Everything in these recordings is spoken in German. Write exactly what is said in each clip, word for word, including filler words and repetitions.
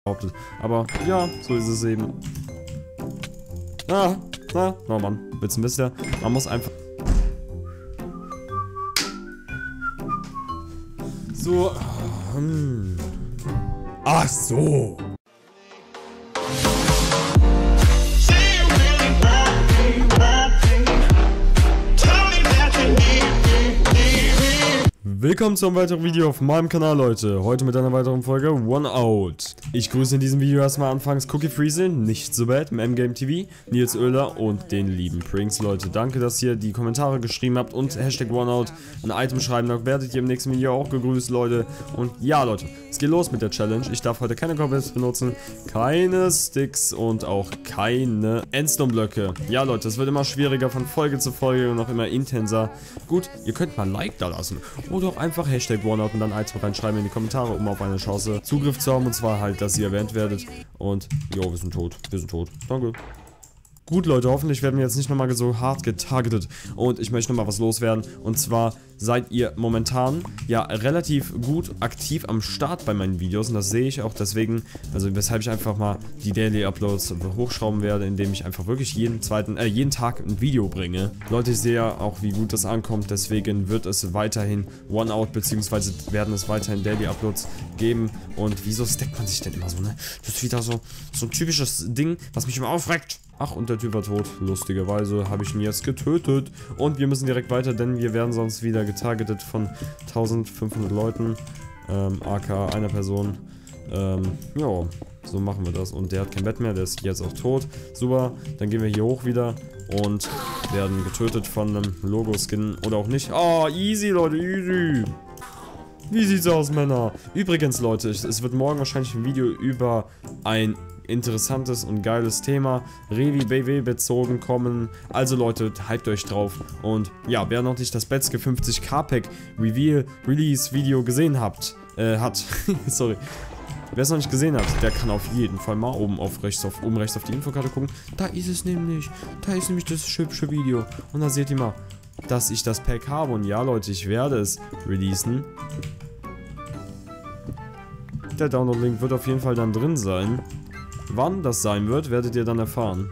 behauptet. Aber ja, so ist es eben. Ah, na, oh Mann, wird's ein bisschen. Man muss einfach. So. Hm. Ach so. Willkommen zu einem weiteren Video auf meinem Kanal, Leute. Heute mit einer weiteren Folge One Out. Ich grüße in diesem Video erstmal anfangs Cookie Freezel, nicht so bad, im M-Game T V, Nils Oehler und den lieben Prinks, Leute. Danke, dass ihr die Kommentare geschrieben habt und Hashtag One Out ein Item schreiben. Da werdet ihr im nächsten Video auch gegrüßt, Leute. Und ja, Leute, es geht los mit der Challenge. Ich darf heute keine Cobwebs benutzen, keine Sticks und auch keine Endstone-Blöcke. Ja, Leute, es wird immer schwieriger von Folge zu Folge und auch immer intenser. Gut, ihr könnt mal ein Like da lassen. Oder auch einfach Hashtag OneOut und dann Item reinschreiben in die Kommentare, um auf eine Chance Zugriff zu haben. Und zwar halt, dass ihr erwähnt werdet. Und, jo, wir sind tot. Wir sind tot. Danke. Gut, Leute, hoffentlich werden wir jetzt nicht nochmal so hart getargetet. Und ich möchte nochmal was loswerden. Und zwar seid ihr momentan ja relativ gut aktiv am Start bei meinen Videos. Und das sehe ich auch deswegen, also weshalb ich einfach mal die Daily Uploads hochschrauben werde, indem ich einfach wirklich jeden zweiten, äh, jeden Tag ein Video bringe. Leute, ich sehe ja auch, wie gut das ankommt. Deswegen wird es weiterhin One Out, beziehungsweise werden es weiterhin Daily Uploads geben. Und wieso stackt man sich denn immer so, ne? Das ist wieder so, so ein typisches Ding, was mich immer aufregt. Ach, und der Typ war tot. Lustigerweise habe ich ihn jetzt getötet. Und wir müssen direkt weiter, denn wir werden sonst wieder getargetet von eintausendfünfhundert Leuten. Ähm, aka einer Person. Ähm, ja, so machen wir das. Und der hat kein Bett mehr, der ist jetzt auch tot. Super, dann gehen wir hier hoch wieder und werden getötet von einem Logo-Skin oder auch nicht. Oh, easy, Leute, easy. Wie sieht's aus, Männer? Übrigens, Leute, es wird morgen wahrscheinlich ein Video über ein interessantes und geiles Thema Revi B W bezogen kommen. Also Leute, hypt euch drauf. Und ja, wer noch nicht das Betzke fünfzig K Pack Reveal Release Video gesehen habt, äh, hat, sorry. Wer es noch nicht gesehen hat, der kann auf jeden Fall mal oben auf rechts auf oben rechts auf die Infokarte gucken. Da ist es nämlich. Da ist nämlich das hübsche Video. Und da seht ihr mal, dass ich das Pack habe. Und ja, Leute, ich werde es releasen. Der Download-Link wird auf jeden Fall dann drin sein. Wann das sein wird, werdet ihr dann erfahren.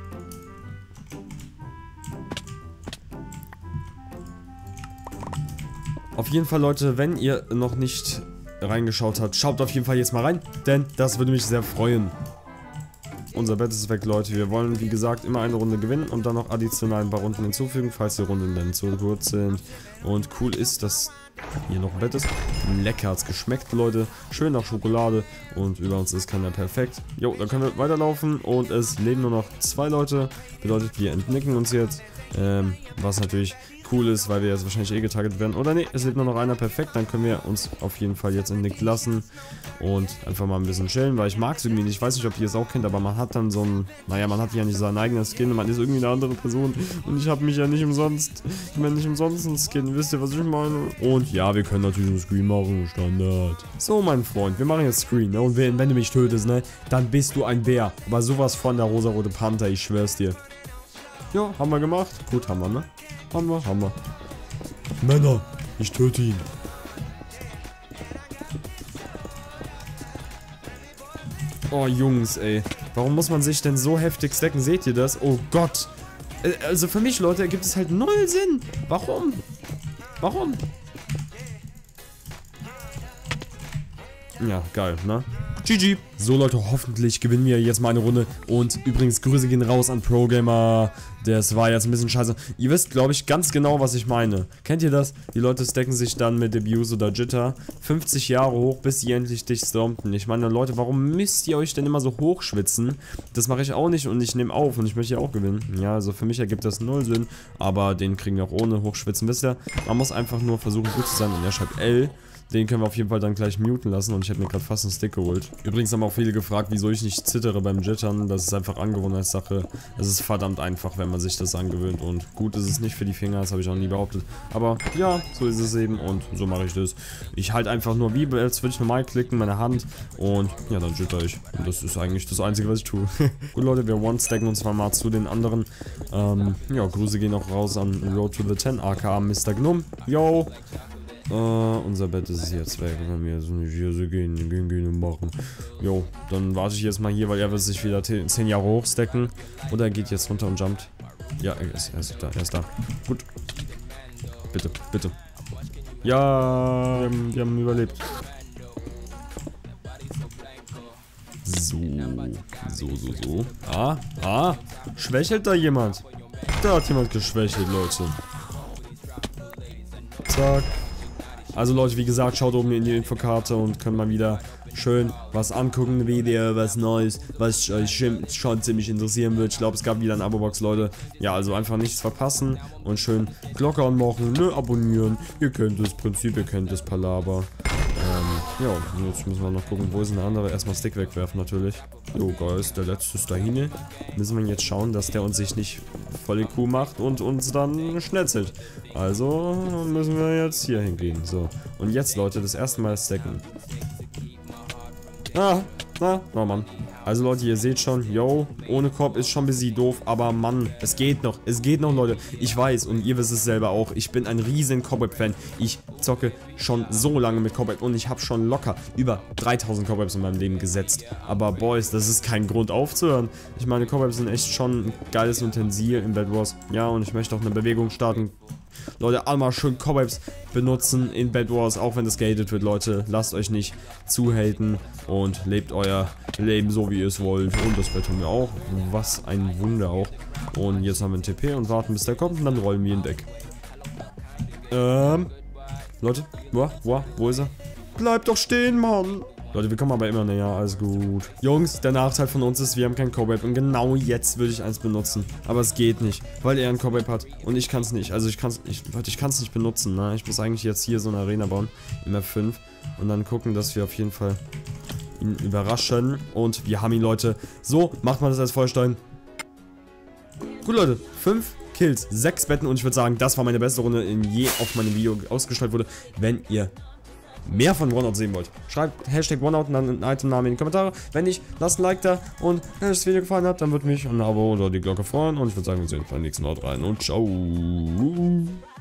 Auf jeden Fall, Leute, wenn ihr noch nicht reingeschaut habt, schaut auf jeden Fall jetzt mal rein, denn das würde mich sehr freuen. Unser Bett ist weg, Leute. Wir wollen, wie gesagt, immer eine Runde gewinnen und dann noch additional ein paar Runden hinzufügen, falls die Runden dann zu kurz sind. Und cool ist, dass hier noch ein Bett ist. Lecker hat's geschmeckt, Leute. Schön nach Schokolade. Und über uns ist keiner perfekt. Jo, dann können wir weiterlaufen. Und es leben nur noch zwei Leute. Bedeutet, wir entnicken uns jetzt. Ähm, was natürlich cool ist, weil wir jetzt wahrscheinlich eh getargetet werden. Oder nee, es lebt nur noch einer perfekt. Dann können wir uns auf jeden Fall jetzt entnickt lassen. Und einfach mal ein bisschen chillen, weil ich mag es irgendwie nicht. Ich weiß nicht, ob ihr es auch kennt, aber man hat dann so ein... Naja, man hat ja nicht seinen eigenen Skin. Man ist irgendwie eine andere Person. Und ich habe mich ja nicht umsonst... Ich meine nicht umsonst einen Skin. Wisst ihr, was ich meine? Und ja, wir können natürlich einen Screen machen. Standard. So, mein Freund. Wir machen jetzt Screen. Ne? Und wenn, wenn du mich tötest, ne? Dann bist du ein Bär. Aber sowas von der rosarote Panther. Ich schwör's dir. Ja, haben wir gemacht. Gut, haben wir, ne? Haben wir, haben wir. Männer, ich töte ihn. Oh, Jungs, ey. Warum muss man sich denn so heftig stacken? Seht ihr das? Oh Gott. Also für mich, Leute, ergibt es halt null Sinn. Warum? Warum? Ja, geil, ne? G G. So, Leute, hoffentlich gewinnen wir jetzt mal eine Runde. Und übrigens, Grüße gehen raus an ProGamer. Das war jetzt ein bisschen scheiße. Ihr wisst, glaube ich, ganz genau, was ich meine. Kennt ihr das? Die Leute stacken sich dann mit Abuse oder Jitter fünfzig Jahre hoch, bis sie endlich dich stormten. Ich meine, Leute, warum müsst ihr euch denn immer so hochschwitzen? Das mache ich auch nicht und ich nehme auf und ich möchte ja auch gewinnen. Ja, also für mich ergibt das null Sinn. Aber den kriegen wir auch ohne Hochschwitzen. Wisst ihr, man muss einfach nur versuchen, gut zu sein. Und er schreibt L. Den können wir auf jeden Fall dann gleich muten lassen und ich habe mir gerade fast einen Stick geholt. Übrigens haben auch viele gefragt, wieso ich nicht zittere beim Jittern. Das ist einfach Angewohnheitssache. Es ist verdammt einfach, wenn man sich das angewöhnt und gut ist es nicht für die Finger, das habe ich auch nie behauptet. Aber ja, so ist es eben und so mache ich das. Ich halte einfach nur wie, als würde ich normal klicken, meine Hand und ja, dann jitter ich. Und das ist eigentlich das Einzige, was ich tue. Gut, Leute, wir one-stacken uns mal zu den anderen. Ähm, ja, Grüße gehen auch raus an Road to the ten, aka Mister Gnome. Yo! Uh, unser Bett ist jetzt weg. Wenn wir so nicht hier so gehen, gehen, gehen und machen. Jo, dann warte ich jetzt mal hier, weil er wird sich wieder zehn Jahre hochstecken. Oder er geht jetzt runter und jumpt. Ja, er ist, er ist da, er ist da. Gut. Bitte, bitte. Ja, wir haben, wir haben überlebt. So, so, so, so. Ah, ah, schwächelt da jemand? Da hat jemand geschwächelt, Leute. Zack. Also Leute, wie gesagt, schaut oben in die Infokarte und könnt mal wieder schön was angucken, Video, was Neues, was euch schon ziemlich interessieren wird. Ich glaube, es gab wieder eine Abo-Box, Leute. Ja, also einfach nichts verpassen und schön Glocke anmachen, ne, abonnieren. Ihr kennt das Prinzip, ihr kennt das Palaber. Ähm, ja, jetzt müssen wir noch gucken, wo ist denn der andere? Erstmal Stick wegwerfen natürlich. Jo, Guys, der letzte ist dahin. Müssen wir jetzt schauen, dass der uns sich nicht voll die Kuh macht und uns dann schnetzelt. Also müssen wir jetzt hier hingehen. So, und jetzt, Leute, das erste Mal stacken. Ah, ah, oh Mann. Also Leute, ihr seht schon, yo, ohne Korb ist schon ein bisschen doof, aber Mann, es geht noch, es geht noch, Leute. Ich weiß und ihr wisst es selber auch, ich bin ein riesen Cobweb-Fan. Ich zocke schon so lange mit Cobweb und ich habe schon locker über dreitausend Cobwebs in meinem Leben gesetzt. Aber Boys, das ist kein Grund aufzuhören. Ich meine, Cobwebs sind echt schon ein geiles Utensil in Bed Wars. Ja, und ich möchte auch eine Bewegung starten. Leute, einmal schön Cobwebs benutzen in Bed Wars, auch wenn das gated wird, Leute. Lasst euch nicht zuhaten und lebt euer Leben so, wie ihr es wollt. Und das Bett haben wir auch. Was ein Wunder auch. Und jetzt haben wir einen T P und warten, bis der kommt und dann rollen wir ihn weg. Ähm, Leute, wo, wo, wo ist er? Bleibt doch stehen, Mann! Leute, wir kommen aber immer näher, alles gut. Jungs, der Nachteil von uns ist, wir haben kein Cobweb und genau jetzt würde ich eins benutzen. Aber es geht nicht, weil er ein Cobweb hat und ich kann es nicht. Also ich kann es nicht, Leute, ich kann es nicht benutzen, ne? Ich muss eigentlich jetzt hier so eine Arena bauen, im F fünf und dann gucken, dass wir auf jeden Fall ihn überraschen. Und wir haben ihn, Leute. So macht man das als Feuerstein. Gut, Leute, fünf Kills, sechs Betten und ich würde sagen, das war meine beste Runde, in je auf meinem Video ausgestrahlt wurde. Wenn ihr mehr von OneOut sehen wollt, schreibt Hashtag OneOut und dann einen Itemnamen in die Kommentare. Wenn nicht, lasst ein Like da und wenn euch das Video gefallen hat, dann würde mich ein Abo oder die Glocke freuen und ich würde sagen, wir sehen uns beim nächsten Mal rein und ciao.